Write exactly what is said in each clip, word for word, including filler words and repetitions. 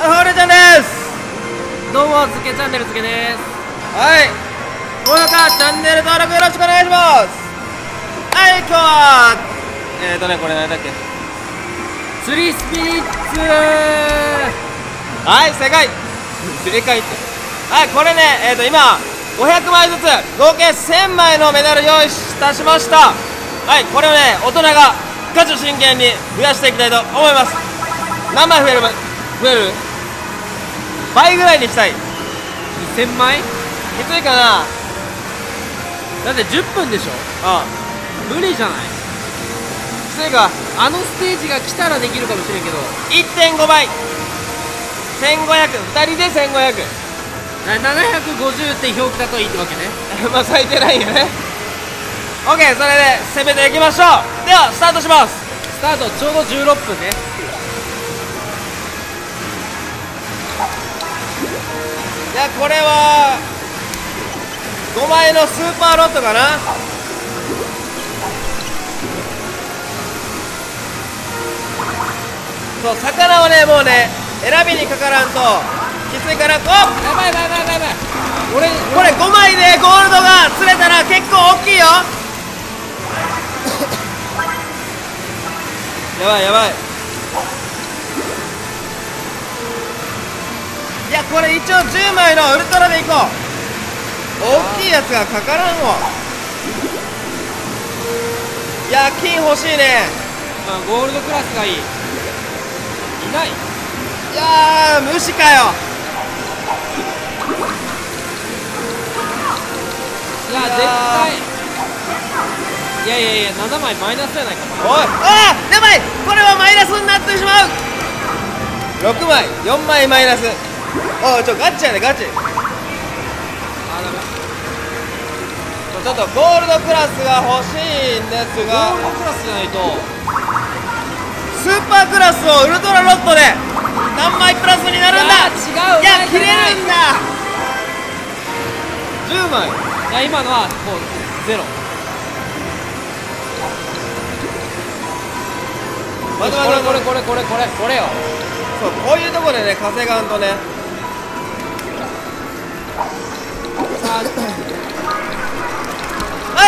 はるちゃんです。 どうも、つけチャンネルつけです。 はい、高評価、チャンネル登録よろしくお願いします。はい、今日はえーとね、これ何だっけ、 釣りスピリッツ。 はい、正解。釣り会って、はい、これね、えーと今ごひゃくまいずつ合計せんまいのメダル用意いたしました。はい、これをね、大人がガチ真剣に増やしていきたいと思います。何枚増える増える倍ぐらいにしたい。 にせんまい？ きついかな。 だってじゅっぷんでしょ。 ああ、 無理じゃない？ きついか。 あのステージが来たらできるかもしれんけど。 いってんご 倍、せんごひゃく、ふたりでせんごひゃく。 ななひゃくごじゅうって表記だといいってわけね。 まあ最低ラインよね。 OK、 それで攻めていきましょう。ではスタートします。 スタートちょうどじゅうろっぷんね。 いや、これはごまいのスーパーロットかな。そう、魚をね、もうね、選びにかからんときついから。おっ、 やばいやばいやばいやばい。俺これごまいでゴールドが釣れたら結構大きいよ。やばいやばい。いや、これ一応じゅうまいのウルトラでいこう。大きいやつがかからんわ。いや、金欲しいね。 まあゴールドクラスがいい。いない。 いやー、無視かよ。 いや絶対。いやいやいや、ななまいマイナスじゃないか。 おい、あー、やばい。これはマイナスになってしまう。ろくまい、よんまいマイナス。おい、ちょ、ガチやね、ガチ。 あ、ダメ。 ちょっとゴールドクラスが欲しいんですゴが、 ールドクラスじゃないと。 スーパークラスをウルトラロットで何枚プラスになるんだ。 いや違う。 いや、切れるんだ。じゅうまい。 いや、今のはこうゼロ。 待って待ってこれこれこれこれこれこれよ。 そう、こういうとこでね、稼がんとね。はい、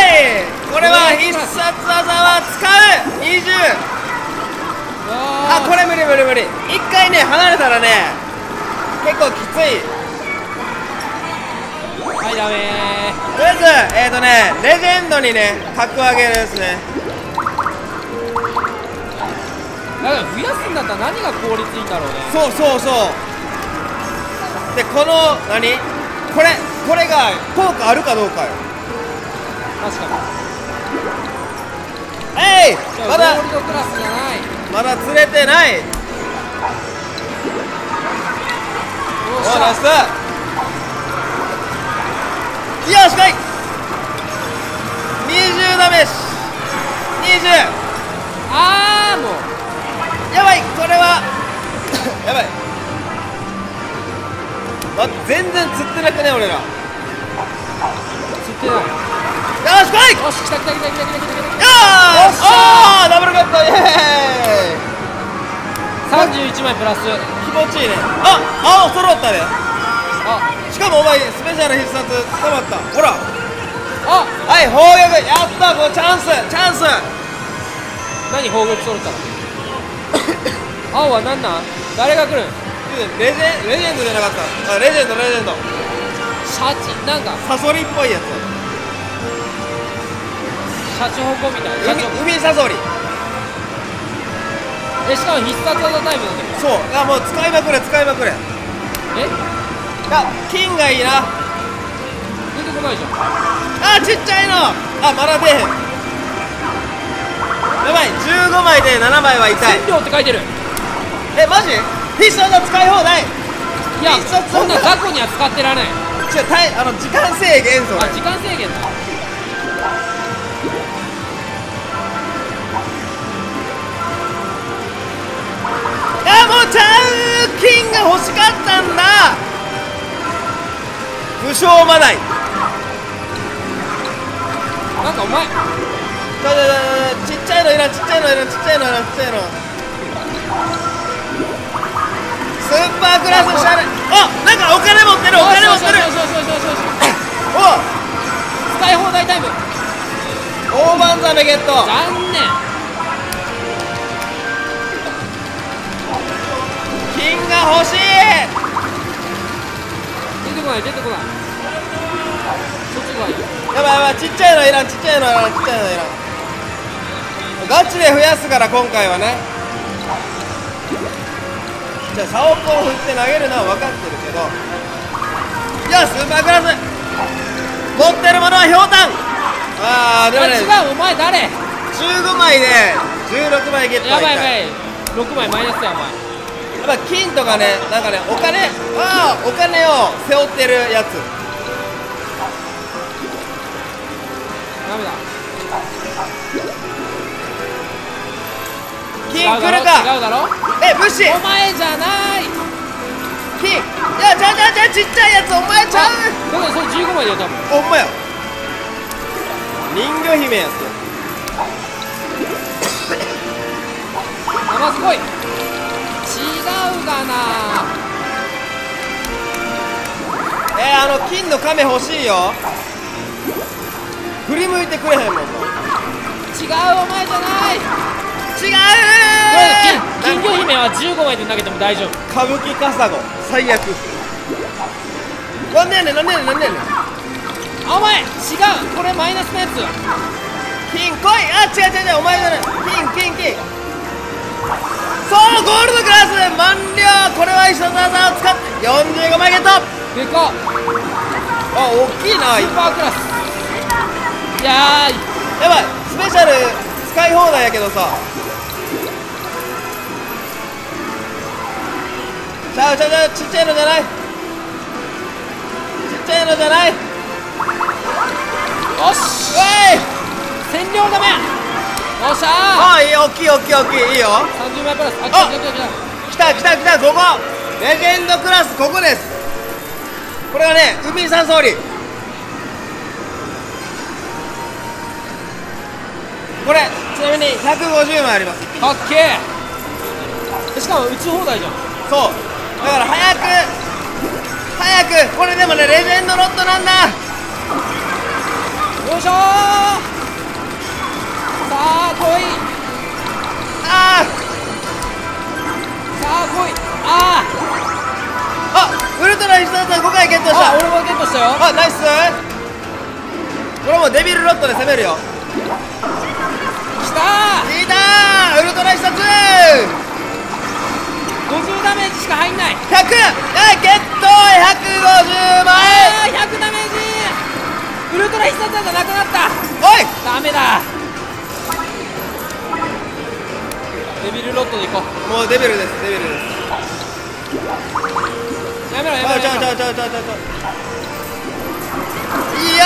これは必殺技は使う。にじゅう。あ、これ無理無理無理。一回ね、離れたらね、結構きつい。 はい、ダメー。 とりあえず、えーとね、レジェンドにね、格上げですね。 だから増やすんだったら何が効率いいんだろうね。 そうそうそう。で、この、何これ、これが効果あるかどうかよ。 確かに。 えい、まだゴールドクラスじゃない。 まだ釣れてない。おー、ナイス。よし、来い。にじゅうダメージ。にじゅう。 あー、もうやばい、これはやばい。待って、全然釣ってなくね、俺ら。 釣ってない。 よし、来い。 よし、来た来た来た来た来た来た来た。 よーし、おー、ダブルカット、イエーイ。 さんじゅういちまいプラス。 気持ちいいね。あ、青揃ったで。 あしかもお前スペシャル必殺捕まった。ほら、 あ、 はい、砲撃。やった、これチャンス、チャンス。 何砲撃揃ったの。青は何なん。誰が来るん。 レジェンレジェンドじゃなかった。あ、レジェンドレジェンド。 シャチ、なんかサソリっぽいやつ。 シャチホコみたいな。 海海サソリ。 え、しかも必殺技タイムなんだけど。 そう、あ、もう使いまくれ使いまくれ。 え、 あ、金がいいな。 出てこないじゃん。 あ、ちっちゃいの。あ、まだ出へん。やばい、じゅうごまいでななまいは痛い。 千両って書いてる。 え、マジ必殺技使い放題。 いや、 必殺技そんな雑魚には使ってられない。 違う、タイ、あの時間制限。それあ、時間制限だ。 あ、もうちゃう。金が欲しかったんだ。不傷まない。 なんかお前ちょちょちょちっちゃいのいらん、ちっちゃいのいらん、ちっちゃいのいらん、ちっちゃいの。スーーパークラスしゃれ。あ、なんかお金持ってる、お金持ってる。 よしよしよしよしよしよしよし。 お、 使い放題タイム。 大判ザメゲット。 残念。 金が欲しい。 出てこない出てこない。そっちがいい。 やばいやばい、ちっちゃいのいらん、ちっちゃいのいらん、ちっちゃいのいらん。ガチで増やすから今回はね。じゃあサオコン振って投げるのは分かってるけど、いやスーパークラス持ってるものはひょうたん。ああでもね、 違う、お前誰。 じゅうごまいでじゅうろくまいゲットはやばいやばいい。ろくまいマイナスだよお前。 やっぱ金とかね、なんかね、お金、ああお金を背負ってるやつ。 ダメだ。 金来るか。 違うだろ。 え、武士お前じゃない。 金、いや、じゃあじゃあじゃあちっちゃいやつお前ちゃう。 だからそれじゅうごまいだよ多分。 ほんまや、人魚姫やつ。 ナマズ来い。違うがな。 えー、あの金の亀欲しいよ。振り向いてくれへんもんな。 違う、お前じゃない。 違う金魚姫はじゅうごまいで投げても大丈夫。 歌舞伎カサゴ最悪。なんでやねんなんでやねんなんでやねん。 あ、お前違う、これマイナスのやつ。 金来い。あ、違う違う違う、お前じゃない。金金金。そうゴールドクラス満了。これは一緒の技を使ってよんじゅうごまいゲット。 でかっ。 あ、大きいな。 スーパークラス。いやー、 やばい、スペシャル使い放題やけどさ。ちゃうちゃうちゃう、ちっちゃいのじゃない、ちっちゃいのじゃない。よし、 おい、 占領ダメ。よっしゃー。 ああ、いいよ、大きい大きい大きい、いいよ。 さんじゅうまいプラス。あ、来あた来た来た来た。 来た来た来た、ここレジェンドクラス、ここです。これはね、海さん総理。これちなみにひゃくごじゅうまいあります。 かっけー。しかも打ち放題じゃん。 そうだから早く早く、これでもねレジェンドロットなんだ。 よいしょー。さあ来い。 あさあ来い。あーあ、ウルトラ必殺ごかいゲットしーあ、 た。 俺もゲットしたよ。 あ、ナイス。これもうデビルロットで攻めるよ。 きたー。 いいたー、ウルトラ必殺ごじゅうダメージしか入んない。 ひゃく、はいゲットひゃくごじゅうまい。 あー、ひゃくダメージ。ウルトラ必殺技なくなった。 おい、 ダメだ。デビルロットでいこう。 もうデビルです、デビルです。 やめろやめろあ、ちゃやめろ。 うちゃうちゃうちゃうちゃう。よいしょ。 よ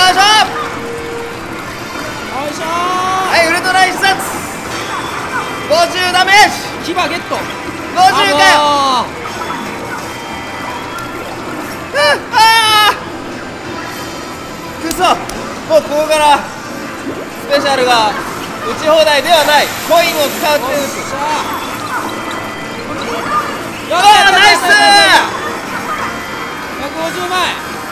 いしょー。 はい、ウルトラ必殺ごじゅうダメージ。 牙ゲット。 ごじゅうかよ。 ああー、くそ、もうここからスペシャルが打ち放題ではない。コインを使ー、 って打つ。 よっしゃー。 あー、ナイスひゃくごじゅうまい。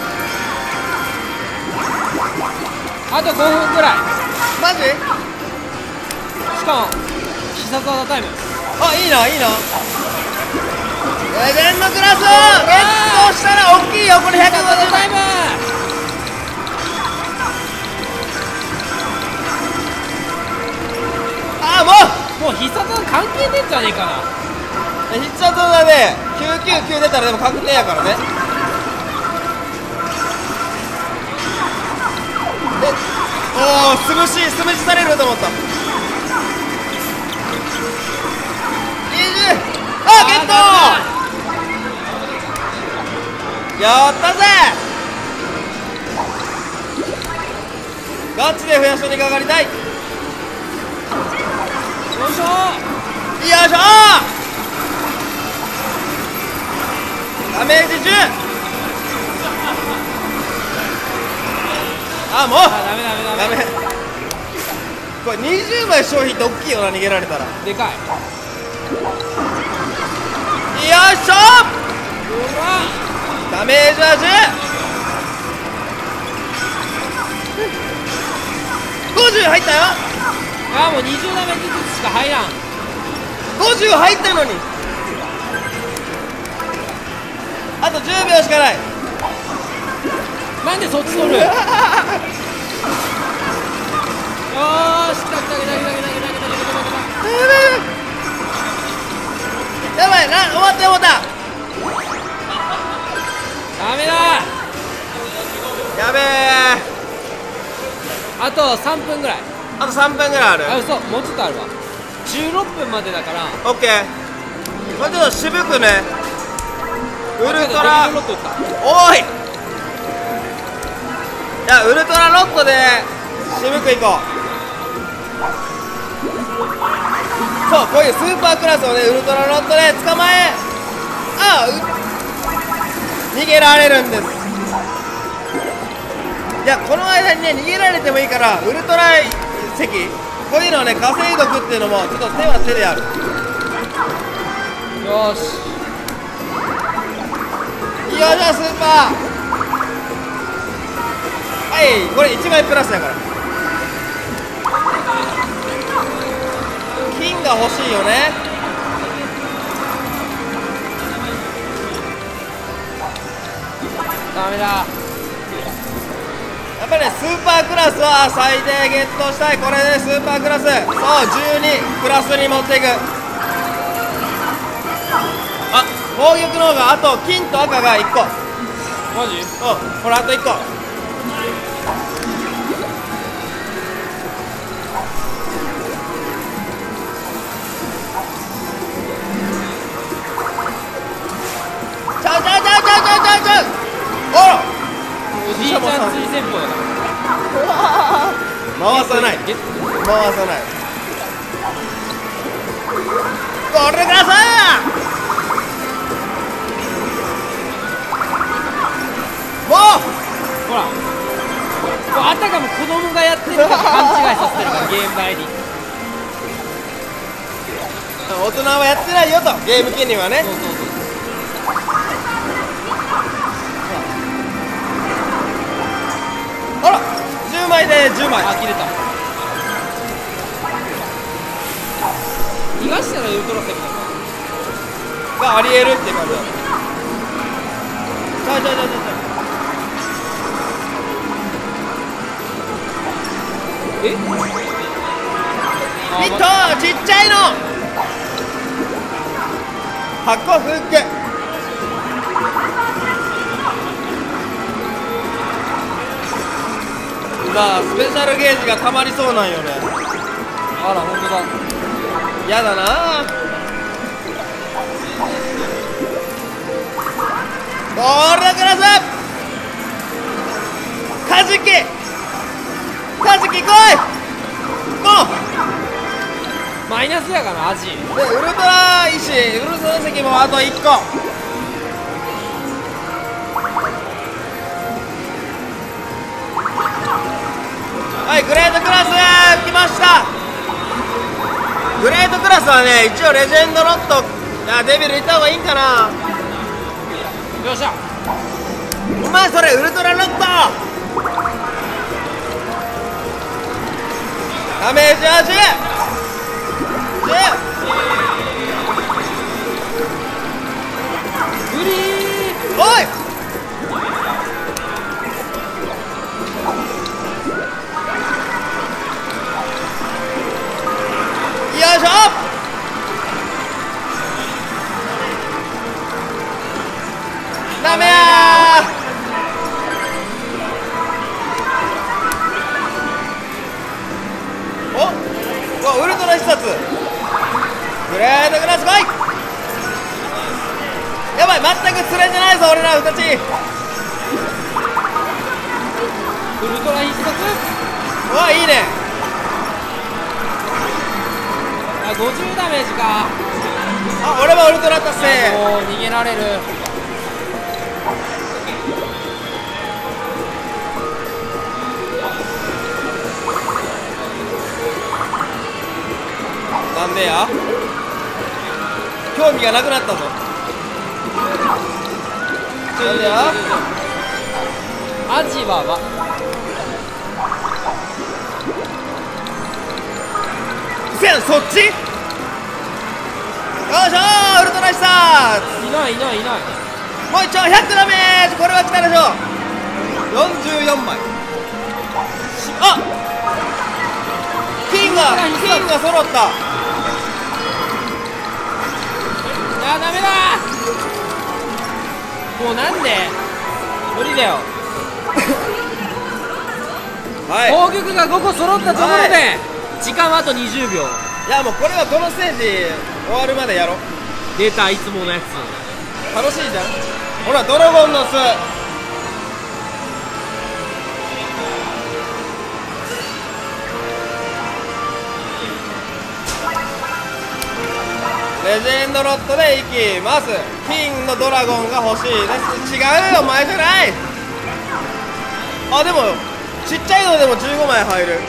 あとごふんくらい。 マジ。 しかも必殺技タイム。 あ、いいないいな。レジェンドクラスゲットしたら大きいよ。これひゃくごじゅうまい。 タイム。 あー、もうもう必殺技関係ねえんじゃねえかな。 必殺技できゅうきゅうきゅう出たらでも確定やからね。で、おお、潰し潰しされると思った。にじゅう、あ、ゲットやったぜ。ガチで増やしにかかりたい。よよいしょー。 いしょ。ダメージじゅう。あ、もうあ、ダメダメダメ。 ダメ。これにじゅうまい消費って大きいよな、逃げられたら。よでかい。 いしょ。 か入らん。 ごじゅう入ったのに。あとじゅうびょうしかない。 なんでそっち取る。よーし、来た来た来た来た来た来た来た来た来た。 やばいな、終わった終わった。 ダメだ。 やべえ。 あとさんぷんぐらい。 あとさんぷんぐらいある。 あ、嘘、もうちょっとあるわ。じゅうろっぷんまでだから。 オッケー。もうちょっと渋くね。ウルトラロット打った。 おい。いや、ウルトラロットで渋くいこう。そう、こういうスーパークラスをね、ウルトラロットで捕まえ、ああ、逃げられるんです。いや、この間にね、逃げられてもいいから、ウルトラ石こういうのをね、稼いどくっていうのもちょっと手は手である。 よーし、 よいしょ、スーパー。はい、これいちまいプラスだから。金が欲しいよね。 ダメだ。 やっぱりね、スーパークラスは最低ゲットしたい。これでスーパークラス、そう、じゅうにプラスに持っていく。あ、攻撃の方があと金と赤がいっこ。 マジ？ うん、ほらあといっこ。ちゃうちゃうちゃうちゃうちゃうちゃうちゃう。おら、 おじいちゃん釣り戦法だから。 回さない、 ゲット回さない。これください。もうほら、こうあたかも子供がやってるから勘違いさせてるから、ゲーム内に。 大人はやってないよと、ゲーム機にはね。 そうそうそう。 あら、じゅうまいでじゅうまい。 あ、切れた。逃がしたらウルトラセブンだがありえるっていう感じだ。ちゃうちゃうちゃうちゃう。 え？ ヒット、ちっちゃいの。箱ふっけ。さあ、スペシャルゲージがたまりそうなんよね。 あら、ほんとだ。 やだな。これください。カジキカジキ来い。もうマイナスやかな、アジ。 で、ウルトラ石、ウルトラ石もあといっこ。はい、グレートクラス来ました。グレートクラスはね、一応レジェンドロット、あ、デビルいった方がいいんかな。 よっしゃ。 お前それウルトラロット。ダメージはじゅう。じゅう。 グリーン。 おい。よいしょ。ダメやー。お、うわ、ウルトラ必殺。グレートクラス来い。やばい、全く釣れてないぞ俺ら二ち。 ウルトラ必殺。 うわ、いいね。 あ、ごじゅうダメージか。 あ、俺もウルトラ達成。 もう逃げられる。 なんでや。興味がなくなったぞ。なんでや。 アジはわ。 せん、そっち。よいしょー、ウルトライスターいないいないいない。 もう一丁ひゃくダメージ。これは来たでしょ。よんじゅうよんまい。あ、金が金が揃った。 あーダメだー。もうなんで無理だよ。 はい、 攻撃がごこ揃ったところで、 はい、 時間はあとにじゅうびょう。 いやもうこれはこのステージ終わるまでやろう。 出た、いつものやつ。 楽しいじゃん。ほらドラゴンの巣。レジェンドロットでいきます。金のドラゴンが欲しいです。違うよ、お前じゃない。あ、でもちっちゃいのでもじゅうごまい入る。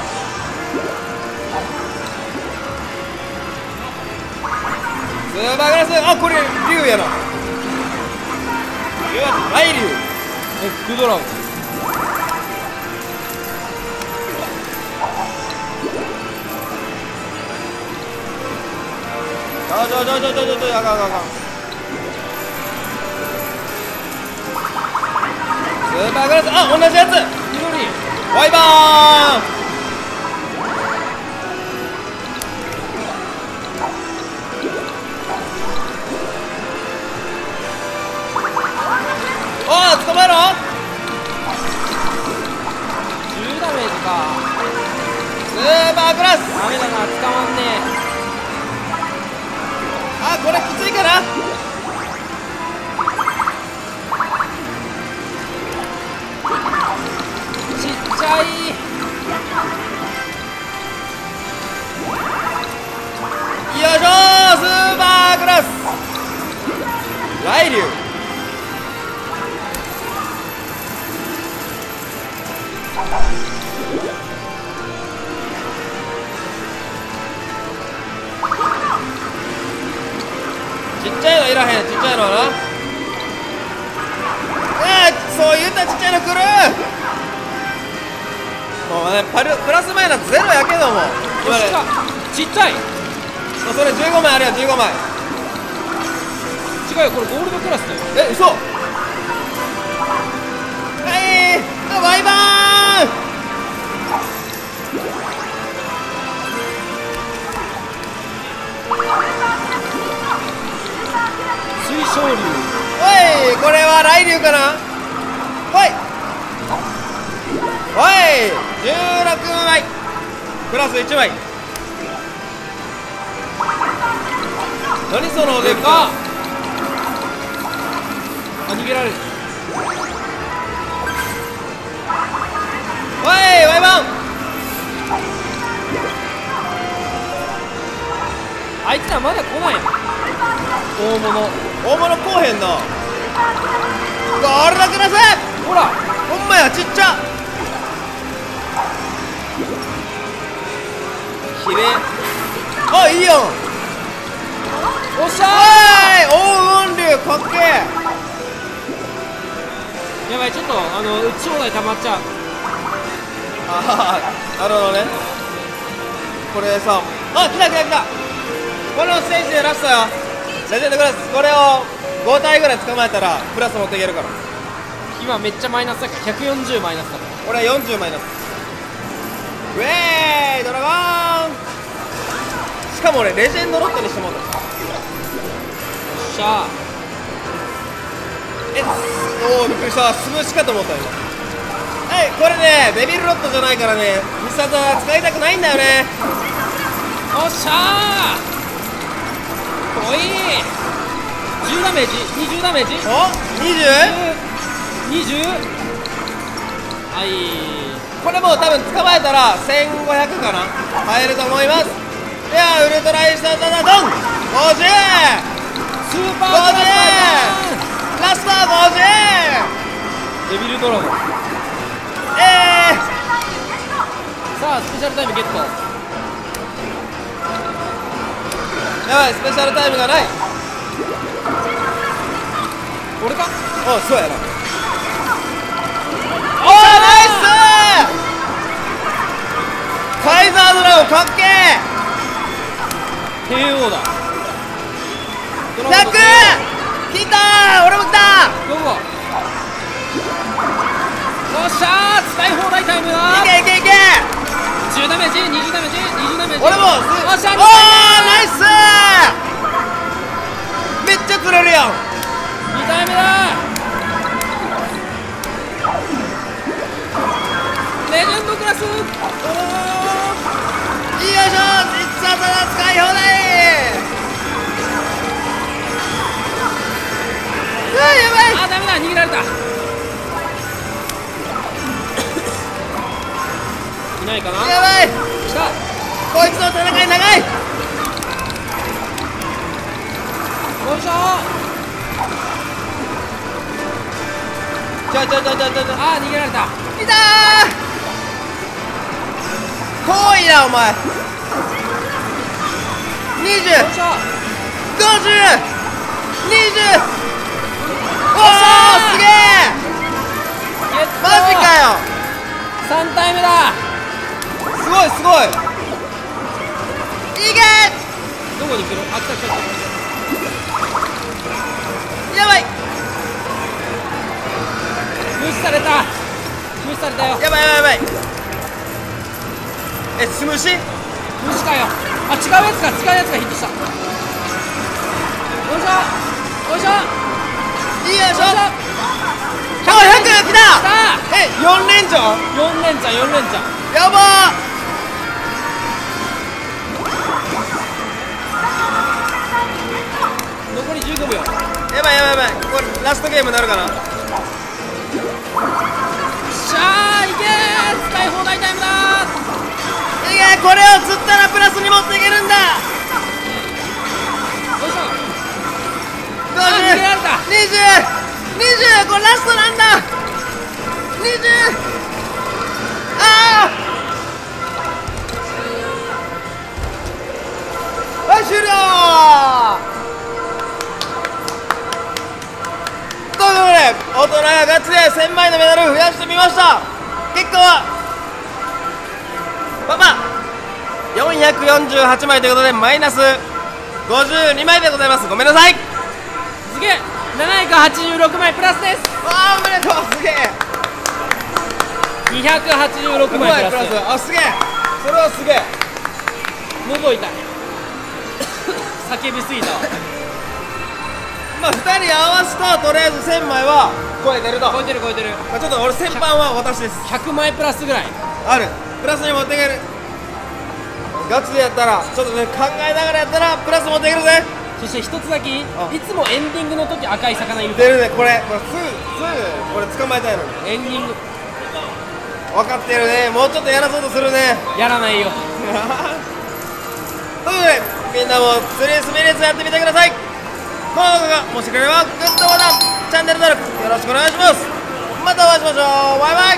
スーパーグラス。あ、これ竜やな。ライ竜。 エッグドラゴン。 あ、ちょちょちょちょちょちょ、あかんあかんあかん。スーパーグラス。あ、同じやつ。 緑。 ワイバーン。おー、捕まえろ。 じゅうダメージか。 スーパーグラス。 ダメだな、捕まんねあ、これきついかな。 え。ちっちゃい。 よいしょー、スーパーグラス。雷竜。ちっちゃいのいらへん。ちっちゃいのはな。えー、そう言ったらちっちゃいの来る。もうね、パルプラスマイナスゼロやけども今ね。 ちっちゃい。 それじゅうごまいあるやん。じゅうごまい。 違うよ、これゴールドクラスだよ。 え、嘘。はい、バイバーン。 水晶竜。 おい、これは雷竜かな。おいおい、じゅうろくまいプラスいちまい。何そのでかっ。あ、逃げられる。 おい、ワイバン。 あいつらまだ来ないの。大物。 大物こうへんな。ゴールドクラス。 ほら、 ほんまや、ちっちゃ。きれい。あ、いいよ。 おっしゃーい、黄金竜かっけえ。 ー。やばい、ちょっとあの打ち放題溜まっちゃう。 ああ、なるほどね。これさ、あ、来た来た来た。このステージでラストよ。レジェンドクラス。これをご体ぐらい捕まえたらプラス持っていけるから。 今めっちゃマイナスだからひゃくよんじゅうマイナスだから。 俺はよんじゅうマイナス。ウェーイ、ドラゴン。しかも俺レジェンドロットにしてもらった。 よっしゃえ、おお、びっくりした。潰しかと思ったよ。はい、これね、デビルロットじゃないからね、必殺は使いたくないんだよね。 ー。おっしゃー。おい、じゅうダメージ、にじゅうダメージ。 お、にじゅう？ にじゅう。はい。 これもう多分捕まえたらせんごひゃくかな、入ると思います。ではウルトライスタータダドン。ごじゅう。 スーパーごじゅう。ラストごじゅう。 デビルドラゴン。 えー、 さあスペシャルタイムゲット。 やばい、スペシャルタイムがない。 俺か。 お、そうやな。おー、ナイス。カイザードラゴンかっけー。 帝王だ。 ひゃく切ったー。俺も来たどうも。よっしゃー、使い放題タイムだ。 ー。いけいけいけ。 じゅうダメージ、にじゅうダメージ、にじゅうダメージ。 俺もよっしゃー、 おーナイスー。めっちゃ釣れるやん。 にタイムだ。レジェンドクラス。おー、 よいしょ。実はただ使い放題。うわやばい。 あ、ダメだ、逃げられた。いないかな。 やばい。 来た。 こいつの戦い長い。 よいしょー。 ちょちょちょちょちょちょ。 あー、逃げられた。 いたー。遠いなお前。にじゅう、 よいしょ。 ごじゅう、にじゅう。おおすげえ。 ゲット。 マジかよ。 さんタイムだ。 すごいすごい。いけ。 どこに来る。あ、来た来た来た。 やばい無視された。無視されたよ。 やばいやばいやばい。えつむし。 無視かよ。あ、違うやつか。違うやつがヒットした。よいしょ。よいしょ。 いいよいしょ。 よいしょ。 あひゃく来た。 来た。 えよん連チャン。 よん連チャン、よん連チャン。 やば残りじゅうごびょう。 ー。やばいやばいやばい。これラストゲームになるかな。 しゃー、いけー。使い放題タイムだー。 いけ。これを釣ったらプラスに持っていけるんだ。 よいしょ。 ごじゅう、 あ、逃げられた。 にじゅう、にじゅう。これラストなんだ。にじゅう。ああはい終了。ということで大人がガチでせんまいのメダルを増やしてみました。結果はパパよんひゃくよんじゅうはちまいということでマイナスごじゅうにまいでございます。ごめんなさい。 すげえ。ななひゃくはちじゅうろくまいプラスです。 わあおめでとう。すげえ。 にひゃくはちじゅうろくまいプラス。 あすげえ。それはすげえ。 喉痛い。叫びすぎたわ。 まあふたり合わすととりあえずせんまいは超えてると。 超えてる超えてる。 まあちょっと俺先般は私です。 ひゃくまいプラスぐらい。 あるプラスに持っていける。ガチでやったらちょっとね考えながらやったらプラス持っていけるぜ。 そして一つだけいい。 あいつもエンディングの時赤い魚いる。 出るねこれ。これすぐすぐ俺捕まえたいのに。 エンディング分かってるね。もうちょっとやらそうとするね。 やらないよ。 ということでみんなも釣り滑りやつやってみてください。この動画がもしくれればグッドボタンチャンネル登録よろしくお願いします。またお会いしましょう。バイバイ。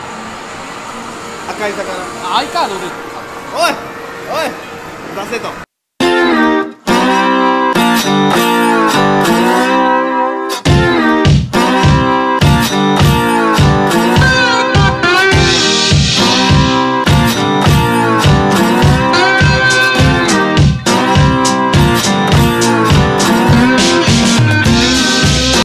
赤い魚。 あ、アイカードで。 おいおい出せと。